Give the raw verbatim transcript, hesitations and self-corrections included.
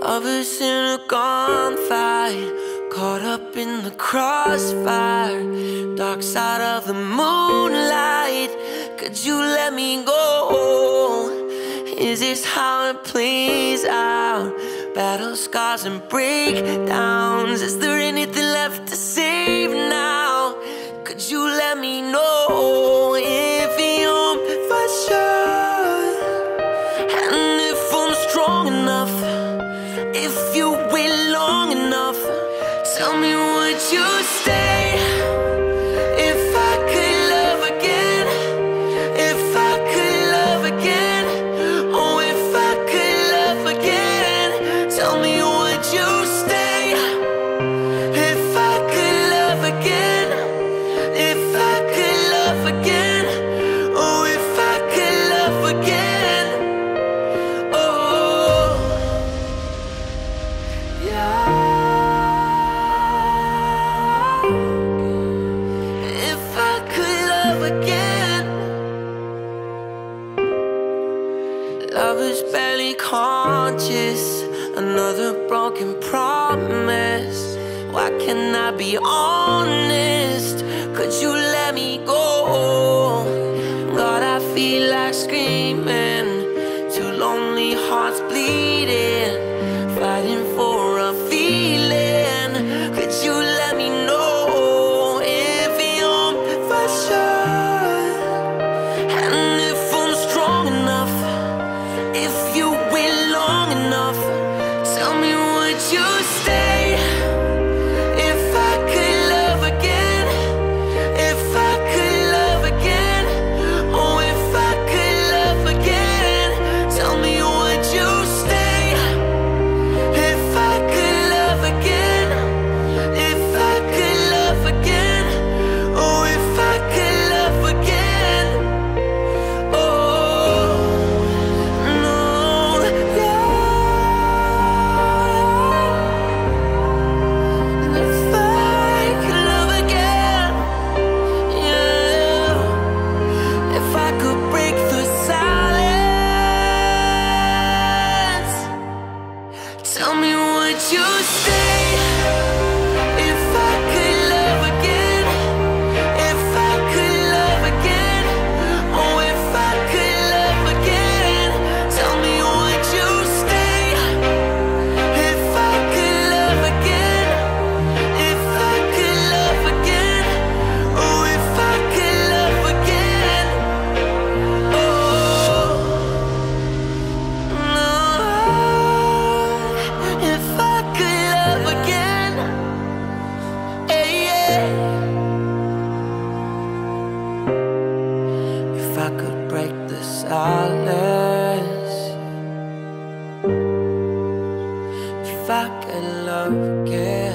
Lovers in a gunfight, caught up in the crossfire, dark side of the moonlight. Could you let me go? Is this how it plays out? Battle scars and breakdowns. Is there anything left to save now? Could you let me know if you're for sure? And if I'm strong enough, if you wait long enough, tell me, would you stay? If I could love again, if I could love again, oh, if I could love again, tell me, would you stay? If I could love again, if I could love again, oh, if I could love again, oh, yeah. Lovers barely conscious, another broken promise. Why can't I be honest? Could you let me go? God, I feel like screaming, two lonely hearts bleeding, fighting for a feeling. Could you let me know if you're for sure? And if I'm strong enough, if you wait long enough, tell me, would you stay? If I could love again, if I could love again, oh, if I could love again, tell me, would you stay? If I could love again, if I could love again, oh, if I could love again, oh, no, yeah. And if I could love again, yeah. If I could break the silence, tell me, would you stay? If I could love again, if I could love again, oh, if I could love again, tell me, would you stay? If I could love again, if I could love again, oh, if I could love again, oh, no. If I could love again, hey, yeah. If I could break the silence, if I could love again.